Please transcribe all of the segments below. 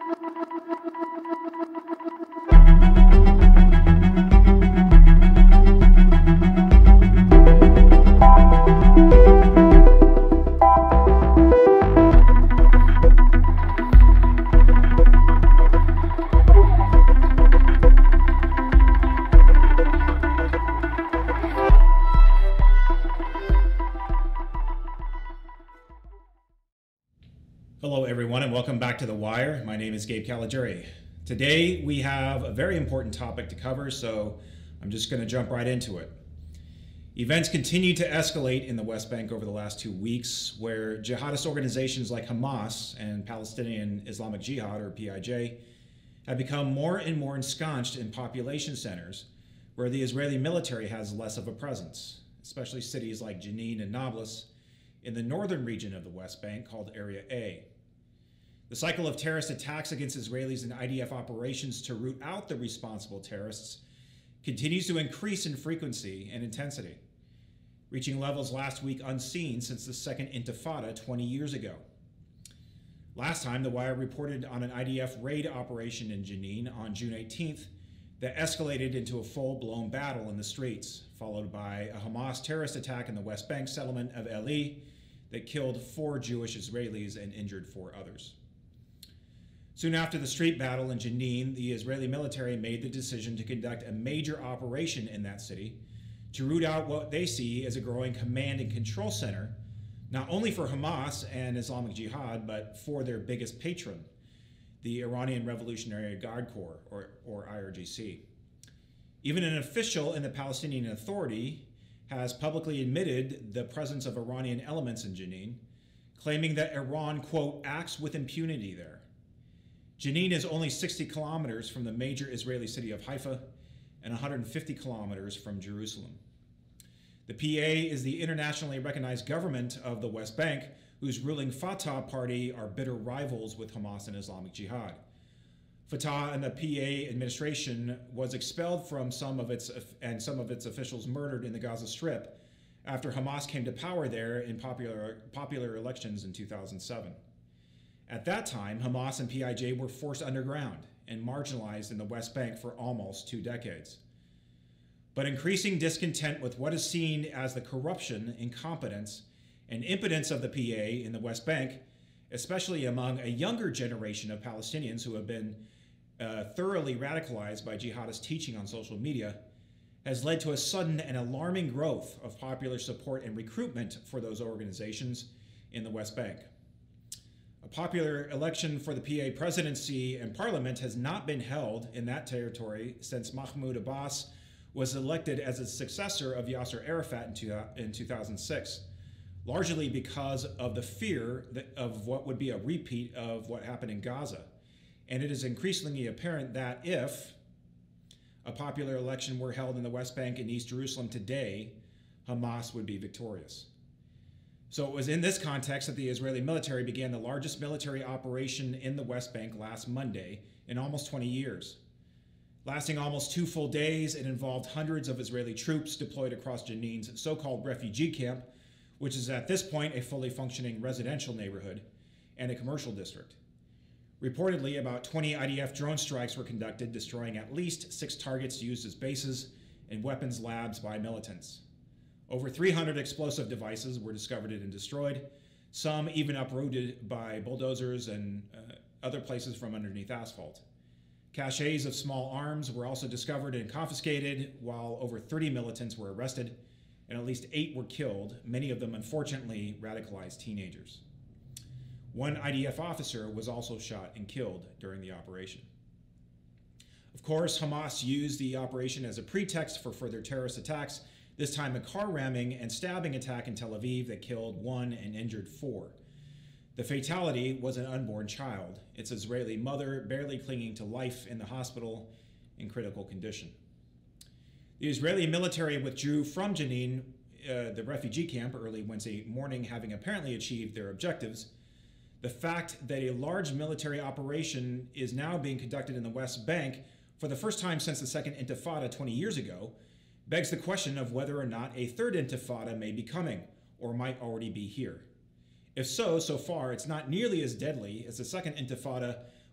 Hello everyone and welcome back to The Wire. My name is Gabe. Today we have a very important topic to cover, so I'm just going to jump right into it. Events continue to escalate in the West Bank over the last 2 weeks, where jihadist organizations like Hamas and Palestinian Islamic Jihad, or PIJ, have become more and more ensconced in population centers where the Israeli military has less of a presence, especially cities like Jenin and Nablus in the northern region of the West Bank called Area A. The cycle of terrorist attacks against Israelis and IDF operations to root out the responsible terrorists continues to increase in frequency and intensity, reaching levels last week unseen since the Second Intifada 20 years ago. Last time, The Wire reported on an IDF raid operation in Jenin on June 18th that escalated into a full-blown battle in the streets, followed by a Hamas terrorist attack in the West Bank settlement of Eli that killed 4 Jewish Israelis and injured 4 others. Soon after the street battle in Jenin, the Israeli military made the decision to conduct a major operation in that city to root out what they see as a growing command and control center, not only for Hamas and Islamic Jihad, but for their biggest patron, the Iranian Revolutionary Guard Corps, or IRGC. Even an official in the Palestinian Authority has publicly admitted the presence of Iranian elements in Jenin, claiming that Iran, quote, acts with impunity there. Jenin is only 60 kilometers from the major Israeli city of Haifa and 150 kilometers from Jerusalem. The PA is the internationally recognized government of the West Bank, whose ruling Fatah party are bitter rivals with Hamas and Islamic Jihad. Fatah and the PA administration was expelled from some of its officials murdered in the Gaza Strip after Hamas came to power there in popular elections in 2007. At that time, Hamas and PIJ were forced underground and marginalized in the West Bank for almost 2 decades. But increasing discontent with what is seen as the corruption, incompetence, and impotence of the PA in the West Bank, especially among a younger generation of Palestinians who have been thoroughly radicalized by jihadist teaching on social media, has led to a sudden and alarming growth of popular support and recruitment for those organizations in the West Bank. A popular election for the PA presidency and parliament has not been held in that territory since Mahmoud Abbas was elected as a successor of Yasser Arafat in 2006, largely because of the fear of what would be a repeat of what happened in Gaza. And it is increasingly apparent that if a popular election were held in the West Bank and East Jerusalem today, Hamas would be victorious. So it was in this context that the Israeli military began the largest military operation in the West Bank last Monday in almost 20 years. Lasting almost 2 full days, it involved hundreds of Israeli troops deployed across Jenin's so-called refugee camp, which is at this point a fully functioning residential neighborhood and a commercial district. Reportedly, about 20 IDF drone strikes were conducted, destroying at least 6 targets used as bases and weapons labs by militants. Over 300 explosive devices were discovered and destroyed, some even uprooted by bulldozers and other places from underneath asphalt. Caches of small arms were also discovered and confiscated, while over 30 militants were arrested, and at least 8 were killed, many of them unfortunately radicalized teenagers. 1 IDF officer was also shot and killed during the operation. Of course, Hamas used the operation as a pretext for further terrorist attacks, this time a car ramming and stabbing attack in Tel Aviv that killed 1 and injured 4. The fatality was an unborn child, its Israeli mother barely clinging to life in the hospital in critical condition. The Israeli military withdrew from Jenin, the refugee camp, early Wednesday morning, having apparently achieved their objectives. The fact that a large military operation is now being conducted in the West Bank for the first time since the Second Intifada 20 years ago begs the question of whether or not a third Intifada may be coming, or might already be here. If so, so far, it's not nearly as deadly as the Second Intifada,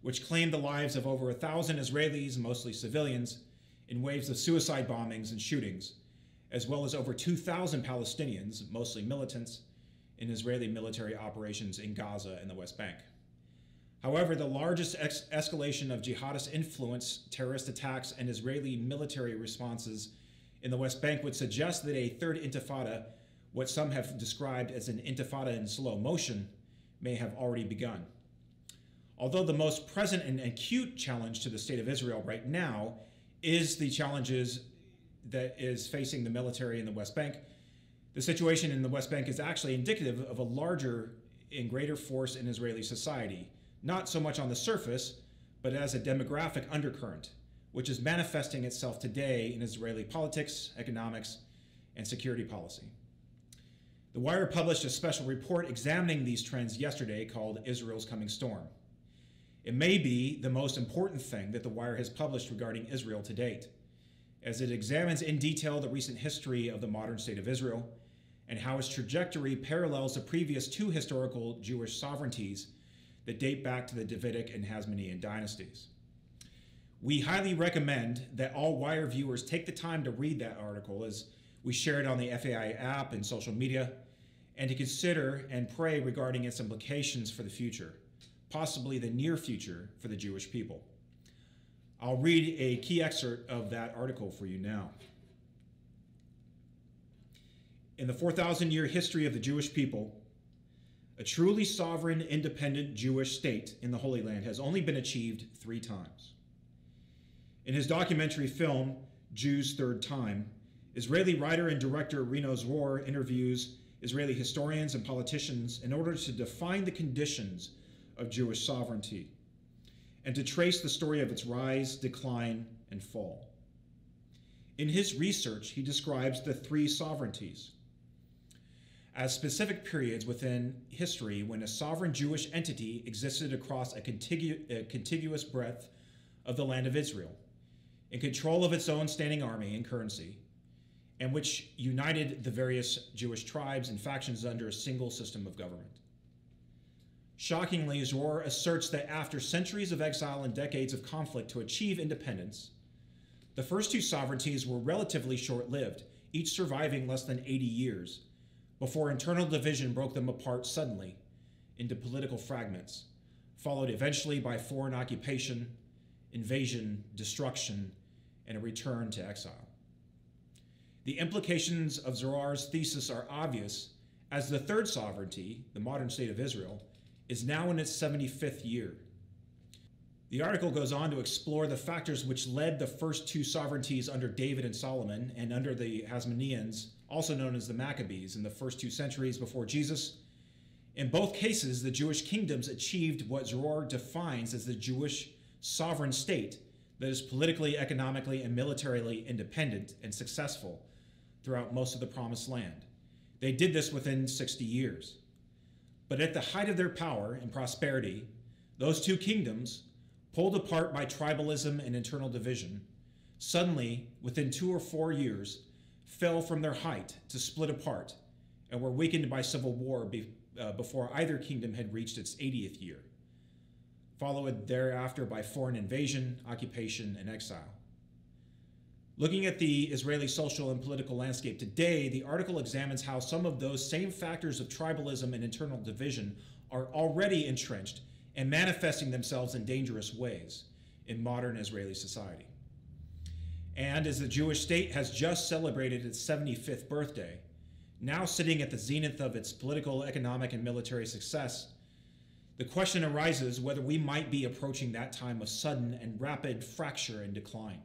which claimed the lives of over 1,000 Israelis, mostly civilians, in waves of suicide bombings and shootings, as well as over 2,000 Palestinians, mostly militants, in Israeli military operations in Gaza and the West Bank. However, the largest escalation of jihadist influence, terrorist attacks, and Israeli military responses in the West Bank would suggest that a third intifada, what some have described as an intifada in slow motion, may have already begun. Although the most present and acute challenge to the state of Israel right now is the challenges that is facing the military in the West Bank, the situation in the West Bank is actually indicative of a larger and greater force in Israeli society, not so much on the surface, but as a demographic undercurrent, which is manifesting itself today in Israeli politics, economics, and security policy. The Wire published a special report examining these trends yesterday called Israel's Coming Storm. It may be the most important thing that the Wire has published regarding Israel to date, as it examines in detail the recent history of the modern state of Israel and how its trajectory parallels the previous two historical Jewish sovereignties that date back to the Davidic and Hasmonean dynasties. We highly recommend that all Wire viewers take the time to read that article, as we share it on the FAI app and social media, and to consider and pray regarding its implications for the future, possibly the near future for the Jewish people. I'll read a key excerpt of that article for you now. In the 4,000-year history of the Jewish people, a truly sovereign, independent Jewish state in the Holy Land has only been achieved 3 times. In his documentary film, Jews' Third Time, Israeli writer and director Rino Zror interviews Israeli historians and politicians in order to define the conditions of Jewish sovereignty and to trace the story of its rise, decline, and fall. In his research, he describes the 3 sovereignties as specific periods within history when a sovereign Jewish entity existed across a contiguous breadth of the land of Israel, in control of its own standing army and currency, and which united the various Jewish tribes and factions under a single system of government. Shockingly, Zror asserts that after centuries of exile and decades of conflict to achieve independence, the first 2 sovereignties were relatively short-lived, each surviving less than 80 years, before internal division broke them apart suddenly into political fragments, followed eventually by foreign occupation, invasion, destruction, and a return to exile. The implications of Zror's thesis are obvious, as the 3rd sovereignty, the modern state of Israel, is now in its 75th year. The article goes on to explore the factors which led the first 2 sovereignties under David and Solomon and under the Hasmoneans, also known as the Maccabees, in the first 2 centuries before Jesus. In both cases, the Jewish kingdoms achieved what Zror defines as the Jewish sovereign state that is politically, economically, and militarily independent and successful throughout most of the Promised Land. They did this within 60 years. But at the height of their power and prosperity, those 2 kingdoms, pulled apart by tribalism and internal division, suddenly, within 2 or 4 years, fell from their height to split apart and were weakened by civil war before either kingdom had reached its 80th year, followed thereafter by foreign invasion, occupation, and exile. Looking at the Israeli social and political landscape today, the article examines how some of those same factors of tribalism and internal division are already entrenched and manifesting themselves in dangerous ways in modern Israeli society. And as the Jewish state has just celebrated its 75th birthday, now sitting at the zenith of its political, economic, and military success, the question arises whether we might be approaching that time of sudden and rapid fracture and decline.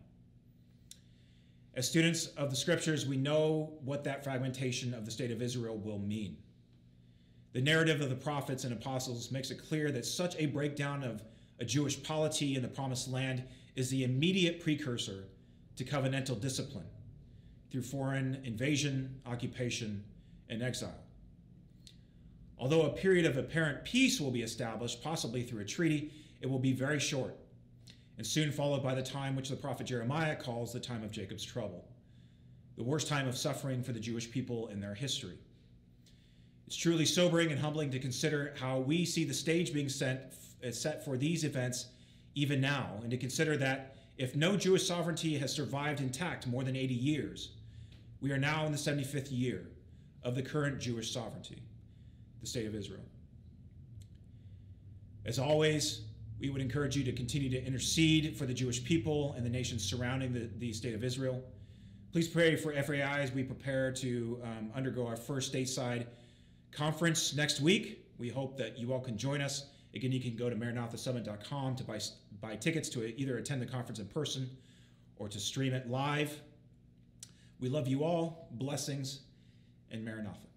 As students of the scriptures, we know what that fragmentation of the state of Israel will mean. The narrative of the prophets and apostles makes it clear that such a breakdown of a Jewish polity in the Promised Land is the immediate precursor to covenantal discipline through foreign invasion, occupation, and exile. Although a period of apparent peace will be established, possibly through a treaty, it will be very short, and soon followed by the time which the prophet Jeremiah calls the time of Jacob's trouble, the worst time of suffering for the Jewish people in their history. It's truly sobering and humbling to consider how we see the stage being set for these events even now, and to consider that if no Jewish sovereignty has survived intact more than 80 years, we are now in the 75th year of the current Jewish sovereignty, the State of Israel. As always, we would encourage you to continue to intercede for the Jewish people and the nations surrounding the State of Israel. Please pray for FAI as we prepare to undergo our first stateside conference next week. We hope that you all can join us. Again, you can go to MaranathaSummit.com to buy tickets to either attend the conference in person or to stream it live. We love you all. Blessings, and Maranatha.